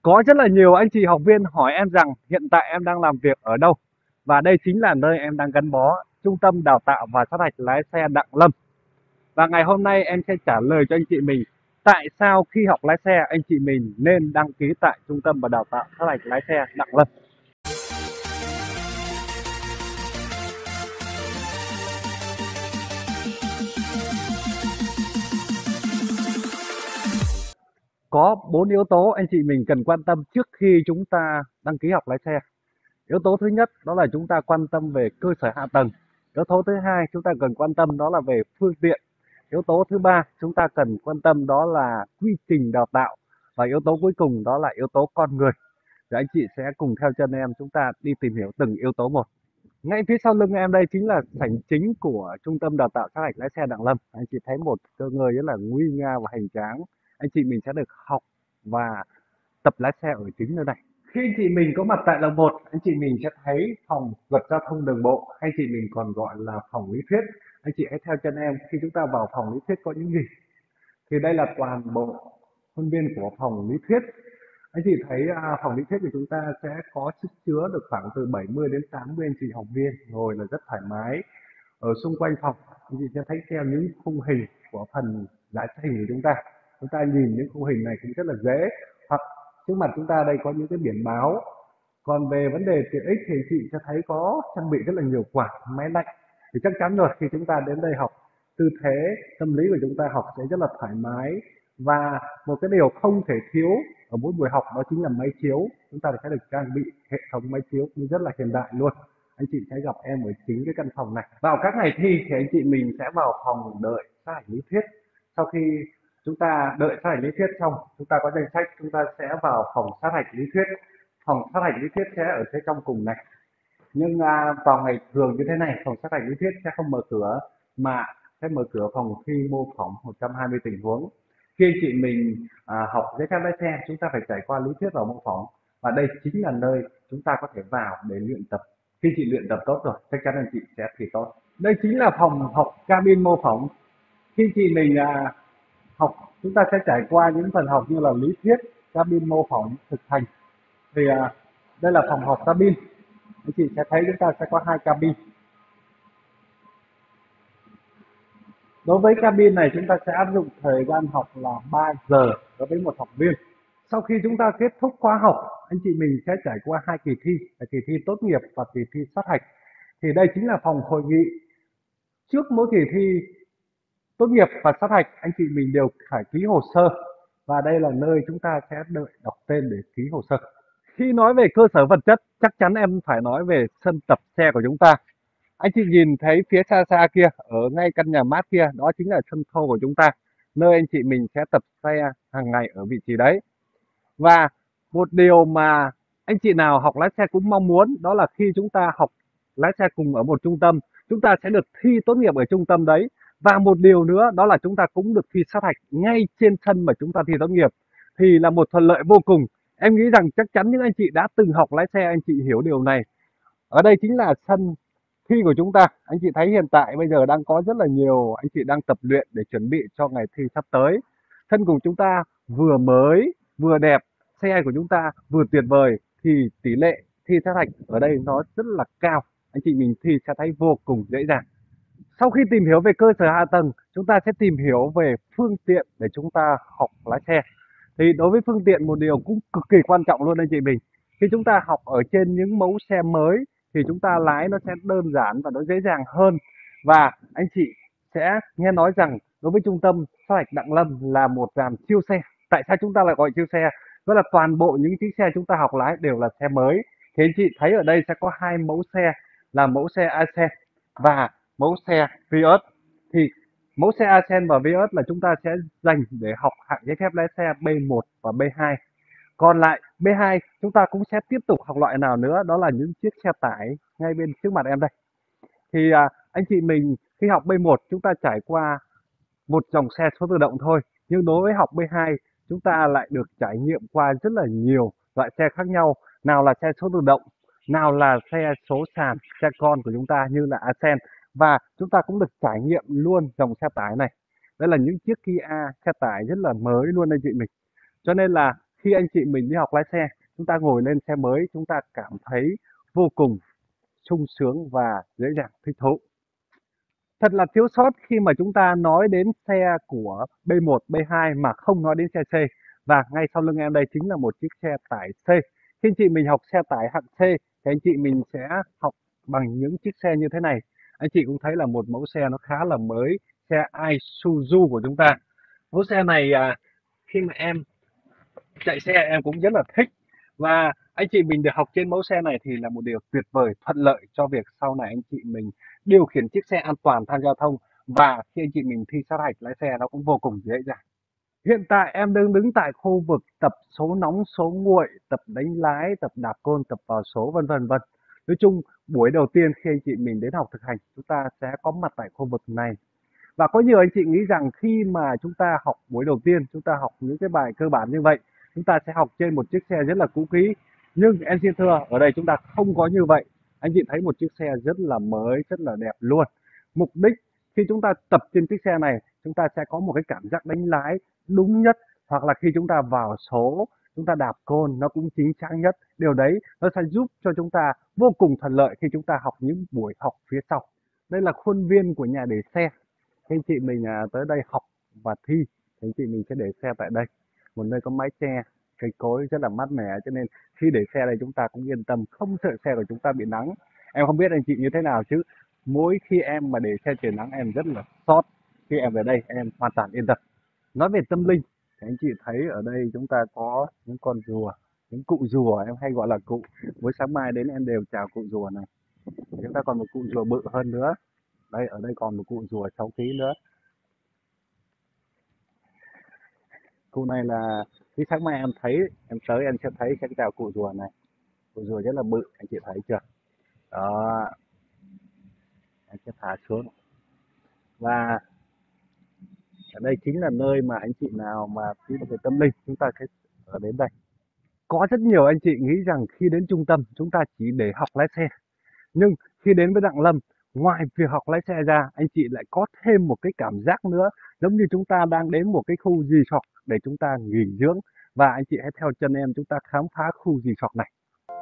Có rất là nhiều anh chị học viên hỏi em rằng hiện tại em đang làm việc ở đâu và đây chính là nơi em đang gắn bó, Trung tâm Đào tạo và Sát hạch lái xe Đặng Lâm. Và ngày hôm nay em sẽ trả lời cho anh chị mình tại sao khi học lái xe anh chị mình nên đăng ký tại Trung tâm và Đào tạo Sát hạch lái xe Đặng Lâm. Có 4 yếu tố anh chị mình cần quan tâm trước khi chúng ta đăng ký học lái xe. Yếu tố thứ nhất đó là chúng ta quan tâm về cơ sở hạ tầng. Yếu tố thứ hai chúng ta cần quan tâm đó là về phương tiện. Yếu tố thứ ba chúng ta cần quan tâm đó là quy trình đào tạo. Và yếu tố cuối cùng đó là yếu tố con người. Thì anh chị sẽ cùng theo chân em chúng ta đi tìm hiểu từng yếu tố một. Ngay phía sau lưng em đây chính là sảnh chính của Trung tâm Đào tạo Sát hạch lái xe Đặng Lâm. Anh chị thấy một cơ ngơi rất là nguy nga và hoành tráng. Anh chị mình sẽ được học và tập lái xe ở chính nơi này. Khi anh chị mình có mặt tại lầu 1, anh chị mình sẽ thấy phòng luật giao thông đường bộ, hay anh chị mình còn gọi là phòng lý thuyết. Anh chị hãy theo chân em khi chúng ta vào phòng lý thuyết có những gì. Thì đây là toàn bộ khuôn viên của phòng lý thuyết. Anh chị thấy phòng lý thuyết của chúng ta sẽ có sức chứa được khoảng từ 70 đến 80 anh chị học viên ngồi là rất thoải mái. Ở xung quanh phòng anh chị sẽ thấy theo những khung hình của phần giải hình của chúng ta. Chúng ta nhìn những khung hình này cũng rất là dễ. Hoặc trước mặt chúng ta đây có những cái biển báo. Còn về vấn đề tiện ích thì chị sẽ thấy có trang bị rất là nhiều quạt, máy lạnh. Thì chắc chắn rồi, khi chúng ta đến đây học, tư thế tâm lý của chúng ta học sẽ rất là thoải mái. Và một cái điều không thể thiếu ở mỗi buổi học đó chính là máy chiếu. Chúng ta sẽ được trang bị hệ thống máy chiếu cũng rất là hiện đại luôn. Anh chị sẽ gặp em ở chính cái căn phòng này. Vào các ngày thi thì anh chị mình sẽ vào phòng đợi sát hạch lý thuyết. Sau khi chúng ta đợi sát hạch lý thuyết xong, chúng ta có danh sách, chúng ta sẽ vào phòng sát hạch lý thuyết. Phòng sát hạch lý thuyết sẽ ở phía trong cùng này. Nhưng vào ngày thường như thế này, phòng sát hạch lý thuyết sẽ không mở cửa mà sẽ mở cửa phòng thi mô phỏng 120 tình huống. Khi anh chị mình học giấy phép lái xe, chúng ta phải trải qua lý thuyết và mô phỏng, và đây chính là nơi chúng ta có thể vào để luyện tập. Khi chị luyện tập tốt rồi, chắc chắn anh chị sẽ thi tốt. Đây chính là phòng học cabin mô phỏng. Khi chị mình học, chúng ta sẽ trải qua những phần học như là lý thuyết, cabin mô phỏng, thực hành. Thì đây là phòng học cabin. Anh chị sẽ thấy chúng ta sẽ có 2 cabin. Đối với cabin này chúng ta sẽ áp dụng thời gian học là 3 giờ đối với một học viên. Sau khi chúng ta kết thúc khóa học, anh chị mình sẽ trải qua 2 kỳ thi, là kỳ thi tốt nghiệp và kỳ thi sát hạch. Thì đây chính là phòng hội nghị. Trước mỗi kỳ thi tốt nghiệp và sát hạch, anh chị mình đều phải ký hồ sơ. Và đây là nơi chúng ta sẽ đợi đọc tên để ký hồ sơ. Khi nói về cơ sở vật chất, chắc chắn em phải nói về sân tập xe của chúng ta. Anh chị nhìn thấy phía xa xa kia, ở ngay căn nhà mát kia, đó chính là sân thô của chúng ta, nơi anh chị mình sẽ tập xe hàng ngày ở vị trí đấy. Và một điều mà anh chị nào học lái xe cũng mong muốn, đó là khi chúng ta học lái xe cùng ở một trung tâm, chúng ta sẽ được thi tốt nghiệp ở trung tâm đấy. Và một điều nữa, đó là chúng ta cũng được thi sát hạch ngay trên sân mà chúng ta thi tốt nghiệp. Thì là một thuận lợi vô cùng. Em nghĩ rằng chắc chắn những anh chị đã từng học lái xe, anh chị hiểu điều này. Ở đây chính là sân thi của chúng ta. Anh chị thấy hiện tại bây giờ đang có rất là nhiều anh chị đang tập luyện để chuẩn bị cho ngày thi sắp tới. Sân của chúng ta vừa mới, vừa đẹp, xe của chúng ta vừa tuyệt vời, thì tỷ lệ thi sát hạch ở đây nó rất là cao. Anh chị mình thi sẽ thấy vô cùng dễ dàng. Sau khi tìm hiểu về cơ sở hạ tầng, chúng ta sẽ tìm hiểu về phương tiện để chúng ta học lái xe. Thì đối với phương tiện, một điều cũng cực kỳ quan trọng luôn anh chị mình. Khi chúng ta học ở trên những mẫu xe mới thì chúng ta lái nó sẽ đơn giản và nó dễ dàng hơn. Và anh chị sẽ nghe nói rằng đối với trung tâm sát hạch Đặng Lâm là một dàn siêu xe. Tại sao chúng ta lại gọi siêu xe? Đó là toàn bộ những chiếc xe chúng ta học lái đều là xe mới. Thì anh chị thấy ở đây sẽ có 2 mẫu xe, là mẫu xe Ascent và mẫu xe Vios. Thì mẫu xe Ascent và Vios là chúng ta sẽ dành để học hạng giấy phép lái xe B1 và B2. Còn lại B2 chúng ta cũng sẽ tiếp tục học loại nào nữa, đó là những chiếc xe tải ngay bên trước mặt em đây. Thì anh chị mình khi học B1 chúng ta trải qua một dòng xe số tự động thôi, nhưng đối với học B2 chúng ta lại được trải nghiệm qua rất là nhiều loại xe khác nhau, nào là xe số tự động, nào là xe số sàn, xe con của chúng ta như là Ascent, và chúng ta cũng được trải nghiệm luôn dòng xe tải này. Đây là những chiếc Kia xe tải rất là mới luôn anh chị mình. Cho nên là khi anh chị mình đi học lái xe, chúng ta ngồi lên xe mới, chúng ta cảm thấy vô cùng sung sướng và dễ dàng thích thú. Thật là thiếu sót khi mà chúng ta nói đến xe của B1, B2 mà không nói đến xe C. Và ngay sau lưng em đây chính là một chiếc xe tải C. Khi anh chị mình học xe tải hạng C thì anh chị mình sẽ học bằng những chiếc xe như thế này. Anh chị cũng thấy là một mẫu xe nó khá là mới, xe Isuzu của chúng ta. Mẫu xe này khi mà em chạy xe em cũng rất là thích, và anh chị mình được học trên mẫu xe này thì là một điều tuyệt vời, thuận lợi cho việc sau này anh chị mình điều khiển chiếc xe an toàn tham gia giao thông, và khi anh chị mình thi sát hạch lái xe nó cũng vô cùng dễ dàng. Hiện tại em đang đứng tại khu vực tập số nóng số nguội, tập đánh lái, tập đạp côn, tập vào số, vân vân vân. Nói chung buổi đầu tiên khi anh chị mình đến học thực hành, chúng ta sẽ có mặt tại khu vực này. Và có nhiều anh chị nghĩ rằng khi mà chúng ta học buổi đầu tiên, chúng ta học những cái bài cơ bản như vậy, chúng ta sẽ học trên một chiếc xe rất là cũ kỹ. Nhưng em xin thưa, ở đây chúng ta không có như vậy. Anh chị thấy một chiếc xe rất là mới, rất là đẹp luôn. Mục đích khi chúng ta tập trên chiếc xe này, chúng ta sẽ có một cái cảm giác đánh lái đúng nhất, hoặc là khi chúng ta vào số, chúng ta đạp côn nó cũng chính xác nhất. Điều đấy nó sẽ giúp cho chúng ta vô cùng thuận lợi khi chúng ta học những buổi học phía sau. Đây là khuôn viên của nhà để xe. Anh chị mình tới đây học và thi thì anh chị mình sẽ để xe tại đây, một nơi có mái che, cây cối rất là mát mẻ, cho nên khi để xe đây chúng ta cũng yên tâm, không sợ xe của chúng ta bị nắng. Em không biết anh chị như thế nào chứ mỗi khi em mà để xe trời nắng em rất là sót, khi em về đây em hoàn toàn yên tâm. Nói về tâm linh thì anh chị thấy ở đây chúng ta có những con rùa, những cụ rùa em hay gọi là cụ. Mỗi sáng mai đến em đều chào cụ rùa này. Chúng ta còn một cụ rùa bự hơn nữa. Đây, ở đây còn một cụ rùa 6 kg nữa. Cụ này là cái sáng mai em tới em sẽ thấy cái chào cụ rùa này. Cụ rùa rất là bự, anh chị thấy chưa? Đó, em sẽ thả xuống. Và ở đây chính là nơi mà anh chị nào mà đi về tâm linh chúng ta sẽ ở đến đây. Có rất nhiều anh chị nghĩ rằng khi đến trung tâm chúng ta chỉ để học lái xe. Nhưng khi đến với Đặng Lâm, ngoài việc học lái xe ra, anh chị lại có thêm một cái cảm giác nữa, giống như chúng ta đang đến một cái khu resort để chúng ta nghỉ dưỡng. Và anh chị hãy theo chân em chúng ta khám phá khu resort này.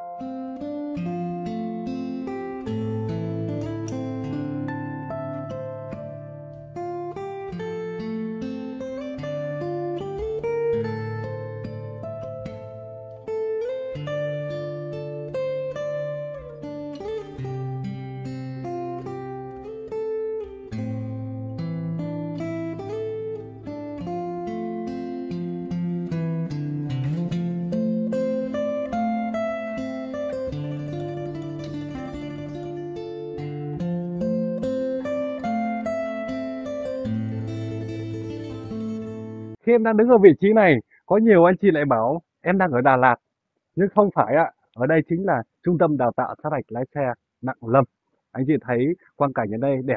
Khi em đang đứng ở vị trí này, có nhiều anh chị lại bảo em đang ở Đà Lạt, nhưng không phải ạ. Ở đây chính là trung tâm đào tạo sát hạch lái xe Đặng Lâm. Anh chị thấy quang cảnh ở đây đẹp,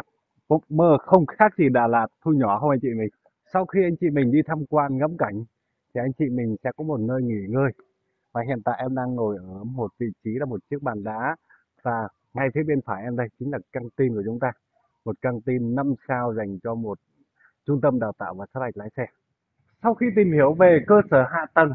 mơ không khác gì Đà Lạt thu nhỏ không anh chị mình? Sau khi anh chị mình đi tham quan ngắm cảnh thì anh chị mình sẽ có một nơi nghỉ ngơi. Và hiện tại em đang ngồi ở một vị trí là một chiếc bàn đá, và ngay phía bên phải em đây chính là căng tin của chúng ta. Một căng tin 5 sao dành cho một trung tâm đào tạo và sát hạch lái xe. Sau khi tìm hiểu về cơ sở hạ tầng,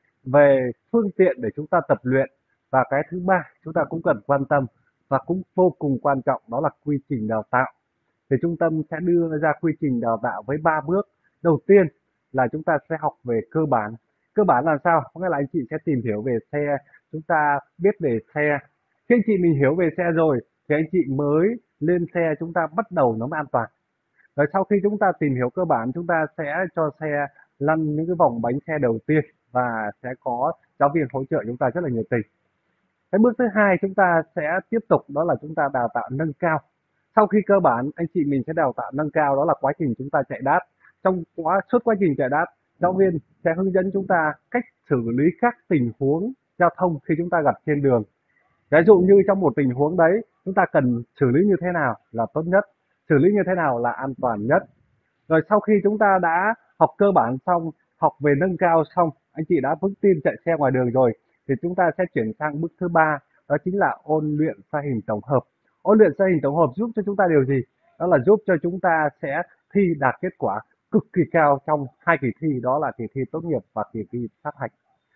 về phương tiện để chúng ta tập luyện, và cái thứ ba chúng ta cũng cần quan tâm và cũng vô cùng quan trọng đó là quy trình đào tạo. Thì trung tâm sẽ đưa ra quy trình đào tạo với 3 bước. Đầu tiên là chúng ta sẽ học về cơ bản. Cơ bản là sao? Có nghĩa là anh chị sẽ tìm hiểu về xe, chúng ta biết về xe. Khi anh chị mình hiểu về xe rồi thì anh chị mới lên xe, chúng ta bắt đầu nó mới an toàn. Rồi sau khi chúng ta tìm hiểu cơ bản, chúng ta sẽ cho xe lăn những cái vòng bánh xe đầu tiên, và sẽ có giáo viên hỗ trợ chúng ta rất là nhiệt tình. Cái bước thứ hai chúng ta sẽ tiếp tục đó là chúng ta đào tạo nâng cao. Sau khi cơ bản, anh chị mình sẽ đào tạo nâng cao, đó là quá trình chúng ta chạy đát. Trong suốt quá trình chạy đát, giáo viên sẽ hướng dẫn chúng ta cách xử lý các tình huống giao thông khi chúng ta gặp trên đường. Ví dụ như trong một tình huống đấy, chúng ta cần xử lý như thế nào là tốt nhất, xử lý như thế nào là an toàn nhất. Rồi sau khi chúng ta đã học cơ bản xong, học về nâng cao xong, anh chị đã vững tin chạy xe ngoài đường rồi, thì chúng ta sẽ chuyển sang bước thứ ba, đó chính là ôn luyện xa hình tổng hợp. Ôn luyện xa hình tổng hợp giúp cho chúng ta điều gì? Đó là giúp cho chúng ta sẽ thi đạt kết quả cực kỳ cao trong hai kỳ thi, đó là kỳ thi tốt nghiệp và kỳ thi sát hạch.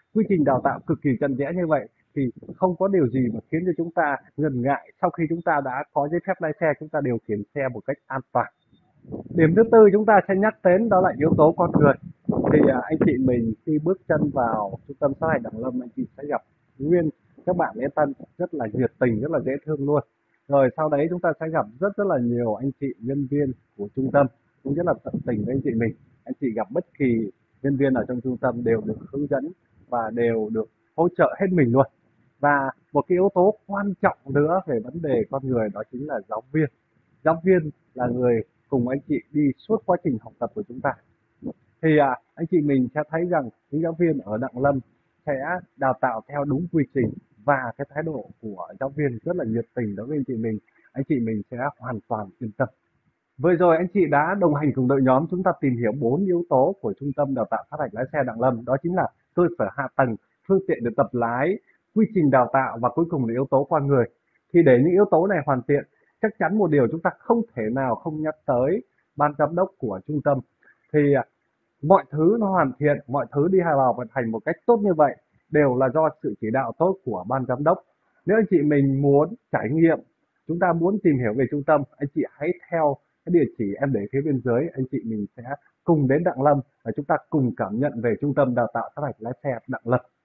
quy trình đào tạo cực kỳ chặt chẽ như vậy thì không có điều gì mà khiến cho chúng ta ngần ngại sau khi chúng ta đã có giấy phép lái xe, chúng ta điều khiển xe một cách an toàn. Điểm thứ tư chúng ta sẽ nhắc đến đó là yếu tố con người. Thì anh chị mình khi bước chân vào trung tâm sát hạch Đặng Lâm, anh chị sẽ gặp nguyên các bạn lễ tân rất là nhiệt tình, rất là dễ thương luôn. Rồi sau đấy chúng ta sẽ gặp rất là nhiều anh chị nhân viên của trung tâm cũng rất là tận tình với anh chị mình. Anh chị gặp bất kỳ nhân viên ở trong trung tâm đều được hướng dẫn và đều được hỗ trợ hết mình luôn. Và một cái yếu tố quan trọng nữa về vấn đề con người đó chính là giáo viên. Giáo viên là người cùng anh chị đi suốt quá trình học tập của chúng ta. Thì anh chị mình sẽ thấy rằng những giáo viên ở Đặng Lâm sẽ đào tạo theo đúng quy trình và cái thái độ của giáo viên rất là nhiệt tình đối với anh chị mình. Anh chị mình sẽ hoàn toàn yên tâm. Vừa rồi anh chị đã đồng hành cùng đội nhóm chúng ta tìm hiểu 4 yếu tố của Trung tâm Đào tạo sát hạch lái xe Đặng Lâm, đó chính là cơ sở hạ tầng, phương tiện để tập lái, quy trình đào tạo và cuối cùng là yếu tố con người. Thì để những yếu tố này hoàn thiện, chắc chắn một điều chúng ta không thể nào không nhắc tới ban giám đốc của trung tâm. Thì mọi thứ nó hoàn thiện, mọi thứ đi vào vận hành một cách tốt như vậy đều là do sự chỉ đạo tốt của ban giám đốc. Nếu anh chị mình muốn trải nghiệm, chúng ta muốn tìm hiểu về trung tâm, anh chị hãy theo cái địa chỉ em để phía bên dưới, anh chị mình sẽ cùng đến Đặng Lâm và chúng ta cùng cảm nhận về trung tâm đào tạo sát hạch lái xe Đặng Lâm.